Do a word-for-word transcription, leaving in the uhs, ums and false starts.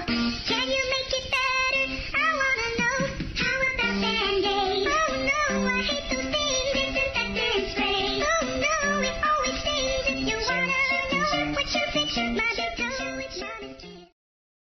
Can you make it better? I wanna know. How about Band-Aid? Oh no, I hate those things. Disinfectant spray. Oh no, it always stains. If you wanna know what you fix, my